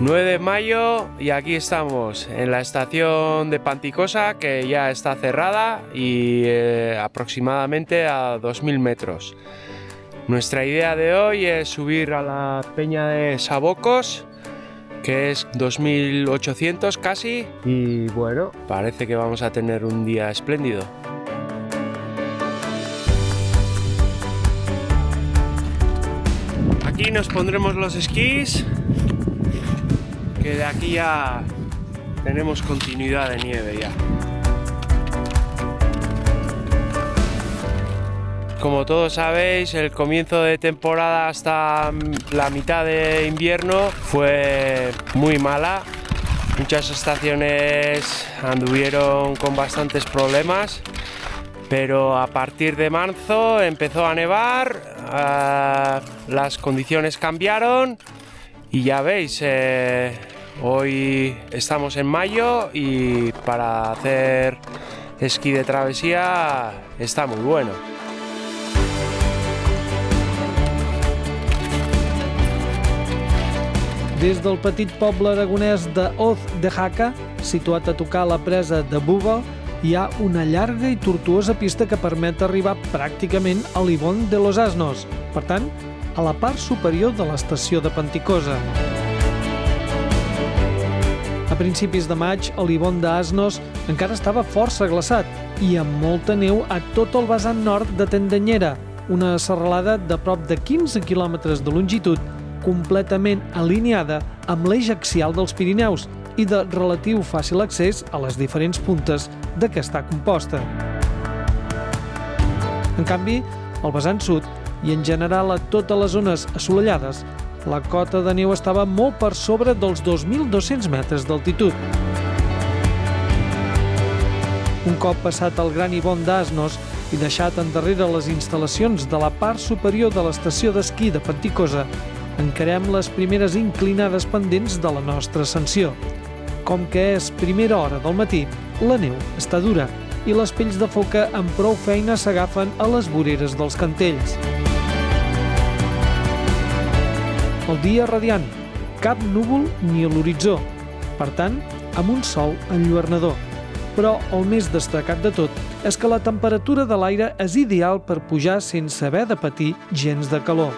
9 de mayo y aquí estamos en la estación de Panticosa, que ya está cerrada y aproximadamente a 2000 metros. Nuestra idea de hoy es subir a la peña de Sabocos, que es 2800 casi, y bueno, parece que vamos a tener un día espléndido. Aquí nos pondremos los esquís, que de aquí ya tenemos continuidad de nieve ya. Como todos sabéis, el comienzo de temporada hasta la mitad de invierno fue muy mala. Muchas estaciones anduvieron con bastantes problemas, pero a partir de marzo empezó a nevar, las condiciones cambiaron y ya veis, hoy estamos en mayo y para hacer esquí de travesía está muy bueno. Des del petit poble aragonès de Hoz de Jaca, situat a tocar la presa de Búbal, hi ha una llarga i tortuosa pista que permet arribar pràcticament a l'Ibón de los Asnos, per tant, a la part superior de l'estació de Panticosa. A principis de maig, l'Ibón d'Asnos encara estava força glaçat i amb molta neu a tot el vessant nord de Tendanyera, una serralada de prop de 15 quilòmetres de longitud, completament alineada amb l'eix axial dels Pirineus i de relatiu fàcil accés a les diferents puntes de què està composta. En canvi, al vessant sud i en general a totes les zones assolellades, la cota de neu estava molt per sobre dels 2.200 metres d'altitud. Un cop passat el gran Ibón d'Asnos i deixat endarrere les instal·lacions de la part superior de l'estació d'esquí de Panticosa, encarem les primeres inclinades pendents de la nostra ascensió. Com que és primera hora del matí, la neu està dura i les pells de foca amb prou feina s'agafen a les voreres dels cantells. El dia radiant, cap núvol ni a l'horitzó, per tant, amb un sol enlluernador. Però el més destacat de tot és que la temperatura de l'aire és ideal per pujar sense haver de patir gens de calor.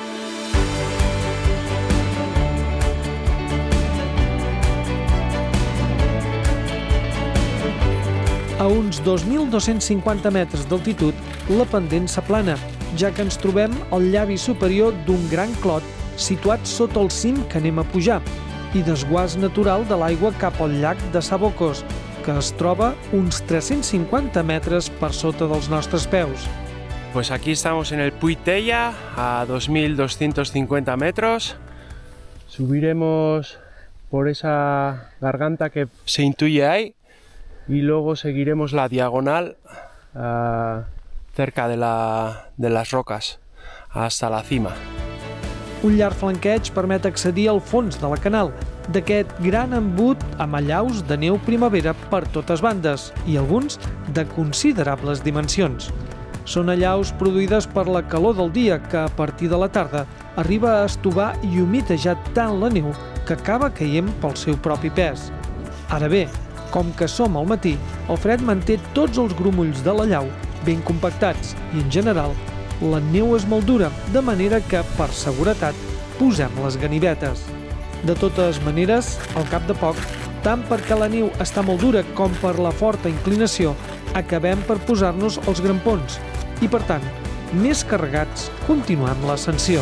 A uns 2.250 metres d'altitud, la pendent s'aplana, ja que ens trobem al llavi superior d'un gran clot situat sota el cim que anem a pujar i desguàs natural de l'aigua cap al llac de Sabocos, que es troba uns 350 metres per sota dels nostres peus. Pues aquí estamos en el Puig Tella, a 2.250 metros. Subiremos por esa garganta que se intuye ahí y luego seguiremos la diagonal cerca de las rocas hasta la cima. Un llarg flanqueig permet accedir al fons de la canal, d'aquest gran embut amb allaus de neu primavera per totes bandes i alguns de considerables dimensions. Són allaus produïdes per la calor del dia que a partir de la tarda arriba a estovar i humitejar tant la neu que acaba caient pel seu propi pes. Ara bé, com que som al matí, el fred manté tots els grumolls de la llau ben compactats i, en general, la neu és molt dura, de manera que, per seguretat, posem les ganivetes. De totes maneres, al cap de poc, tant perquè la neu està molt dura com per la forta inclinació, acabem per posar-nos els grampons i, per tant, més carregats, continuant l'ascensió.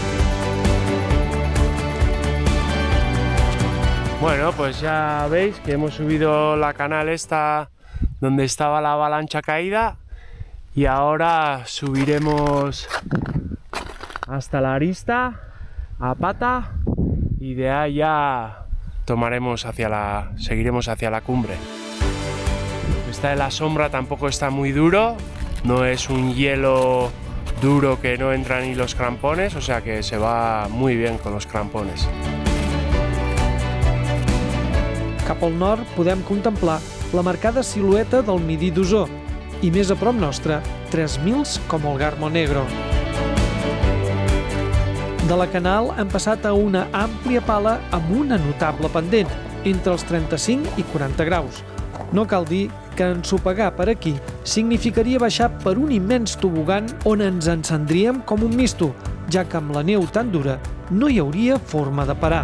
Bueno, pues ya veis que hemos subido la canal esta donde estaba la avalancha caída y ahora subiremos hasta la arista a pata y de ahí ya seguiremos hacia la cumbre. Esta de la sombra tampoco está muy duro, no es un hielo duro que no entra ni los crampones, o sea que se va muy bien con los crampones. Cap al nord podem contemplar la marcada silueta del Midi d'Osó i més a prop nostre, 3.000 com el Garmo Negro. De la Canal hem passat a una àmplia pala amb una notable pendent, entre els 35 i 40 graus. No cal dir que ensopegar per aquí significaria baixar per un immens tobogan on ens encendríem com un misto, ja que amb la neu tan dura no hi hauria forma de parar.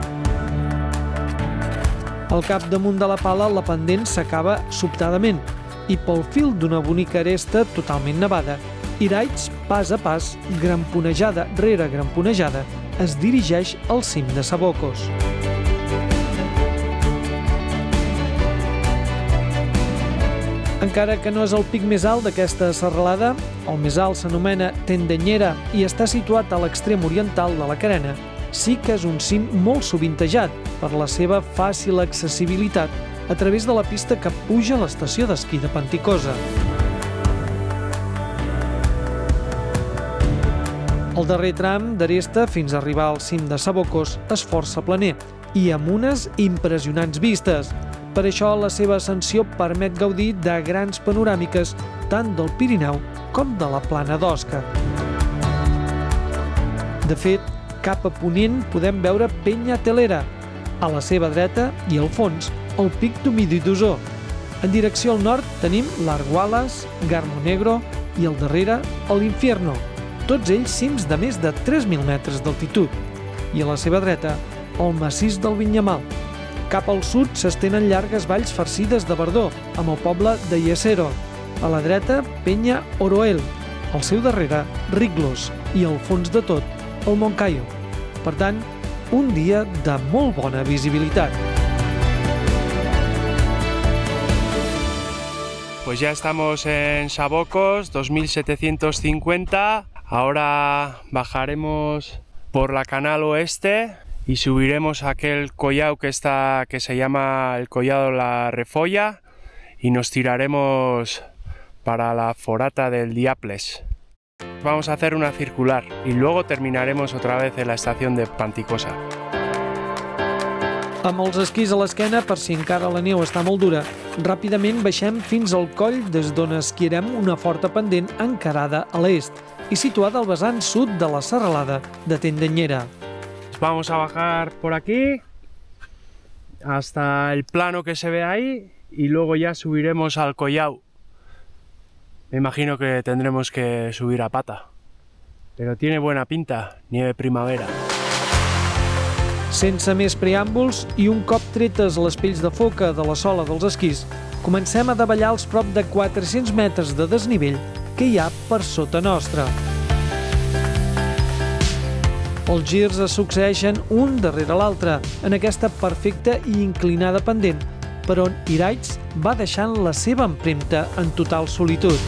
Al capdamunt de la pala la pendent s'acaba sobtadament i pel fil d'una bonica aresta totalment nevada, Iraits, pas a pas, gramponejada rere gramponejada, es dirigeix al cim de Sabocos. Encara que no és el pic més alt d'aquesta serralada, el més alt s'anomena Tendenyera i està situat a l'extrem oriental de la carena, sí que és un cim molt sovintejat per la seva fàcil accessibilitat a través de la pista que puja a l'estació d'esquí de Panticosa. El darrer tram d'aresta fins a arribar al cim de Sabocos és força planer i amb unes impressionants vistes. Per això la seva ascensió permet gaudir de grans panoràmiques tant del Pirineu com de la plana d'Osca. De fet, cap a ponent podem veure Penya Telera, a la seva dreta i al fons el pic d'Humidi d'Osó. En direcció al nord tenim l'Arguales, Garmo Negro i al darrere l'Infierno, tots ells cims de més de 3.000 metres d'altitud, i a la seva dreta el massís del Vinyamal. Cap al sud s'estenen llargues valls farcides de verdor, amb el poble de Yesero. A la dreta, Penya Oroel, al seu darrere, Riglos, i al fons de tot, el Moncayo. Per tant, un dia de molt bona visibilitat. Pues ya estamos en Sabocos, 2750. Ahora bajaremos por la Canal Oeste y subiremos a aquel collado que se llama el Collado La Refolla y nos tiraremos para la forata del Diaples. Vamos a hacer una circular y luego terminaremos otra vez en la estación de Panticosa. Amb els esquís a l'esquena, per si encara la neu està molt dura, ràpidament baixem fins al coll des d'on esquiarem una forta pendent encarada a l'est i situada al vessant sud de la serralada de Tendenyera. Vamos a bajar por aquí hasta el plano que se ve ahí y luego ya subiremos al collao. Me imagino que tendremos que subir a pata, pero tiene buena pinta, nieve primavera. Sense més preàmbuls i un cop tretes les pells de foca de la sola dels esquís, comencem a davallar als prop de 400 metres de desnivell que hi ha per sota nostra. Els girs es succeeixen un darrere l'altre en aquesta perfecta i inclinada pendent, per on Iraits va deixant la seva empremta en total solitud.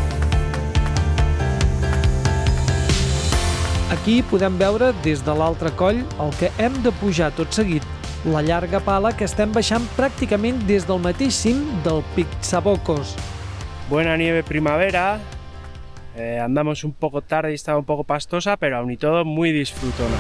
Aquí podem veure des de l'altre coll el que hem de pujar tot seguit, la llarga pala que estem baixant pràcticament des del mateix cim del pic Sabocos. Buena nieve primavera, andamos un poco tarde y está un poco pastosa, pero aún y todo muy disfrutona.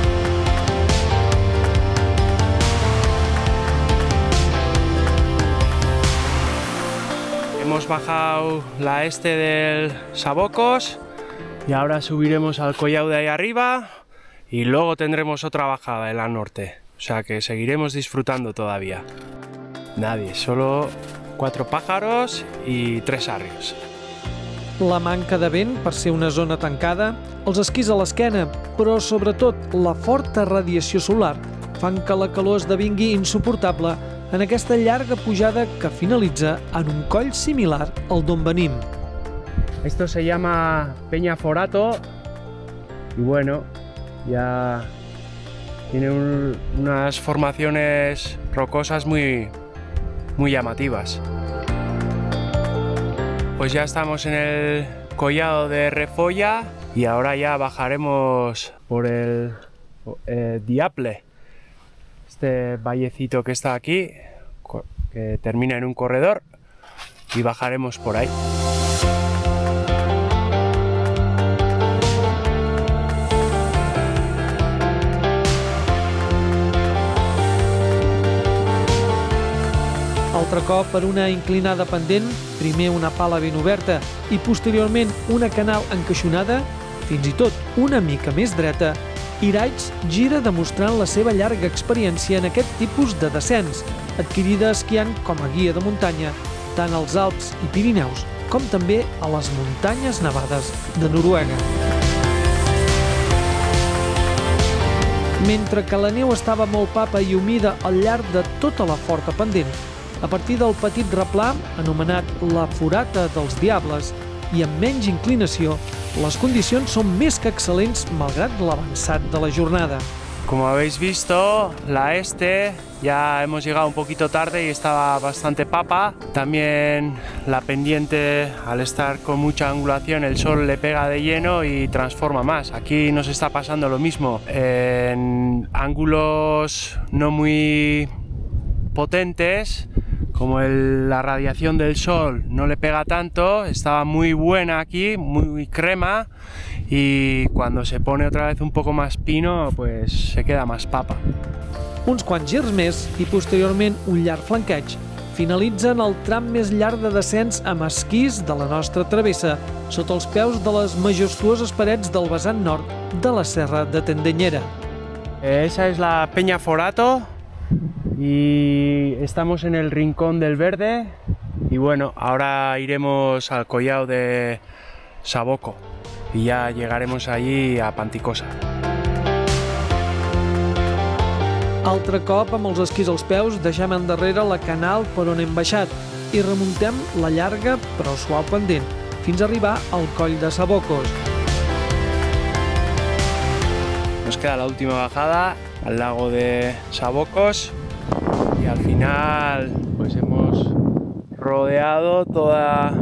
Hemos bajado la este del Sabocos y ahora subiremos al collao de ahí arriba y luego tendremos otra bajada en la norte, o sea que seguiremos disfrutando todavía. Nadie, solo 4 pájaros y 3 arrios. La manca de vent per ser una zona tancada, els esquís a l'esquena, però sobretot la forta radiació solar fan que la calor esdevingui insuportable en aquesta llarga pujada que finalitza en un coll similar al d'on venim. Esto se llama Peña Forato y bueno, ya tiene unas formaciones rocosas muy llamativas. Pues ya estamos en el collado de Refolla y ahora ya bajaremos por el Diaple, este vallecito que está aquí, que termina en un corredor, y bajaremos por ahí. Altre cop per una inclinada pendent, primer una pala ben oberta i posteriorment una canal encaixonada, fins i tot una mica més dreta, Iraits gira demostrant la seva llarga experiència en aquest tipus de descens, adquirida esquiant com a guia de muntanya, tant als Alps i Pirineus com també a les muntanyes nevades de Noruega. Mentre que la neu estava molt papa i humida al llarg de tota la forta pendent, a partir del petit replà, anomenat la Forata dels Diables, i amb menys inclinació, les condicions són més que excel·lents malgrat l'avançat de la jornada. Como habéis visto, la ya hemos llegado un poquito tarde y estaba bastante papa. También la pendiente, al estar con mucha angulación, el sol le pega de lleno y transforma más. Aquí nos está pasando lo mismo. En ángulos no muy potentes, como la radiación del sol no le pega tanto, estaba muy buena aquí, muy crema, y cuando se pone otra vez un poco más pino, pues se queda más papa. Uns quants girs més i posteriorment un llarg flanqueig finalitzen el tram més llarg de descens amb esquís de la nostra travessa, sota els peus de les majestuoses parets del vessant nord de la Serra de Tendeñera. Esa es la Peña Forato y estamos en el Rincón del Verde, y bueno, ahora iremos al collao de Sabocco y ya llegaremos allí a Panticosa. Altre cop, amb els esquís als peus, deixem endarrere la canal per on hem baixat i remuntem la llarga però suau pendent, fins a arribar al coll de Sabocos. Nos queda la última bajada al lago de Sabocos y al final pues hemos rodeado toda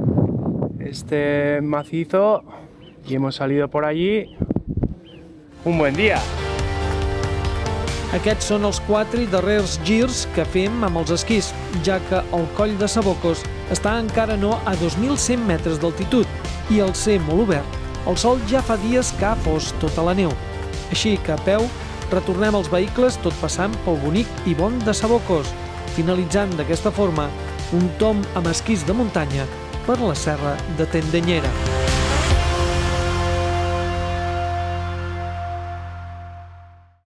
este macizo y hemos salido por allí. Un buen día. Aquests són els 4 i darrers girs que fem amb els esquís, ja que el coll de Sabocos està encara no a 2.100 metres d'altitud i al ser molt obert, el sol ja fa dies que ha fos tota la neu. Així que a peu retornem els vehicles tot passant pel bonic i bon de Sabocos, finalitzant d'aquesta forma un tomb amb esquís de muntanya per la Serra de Tendeñera.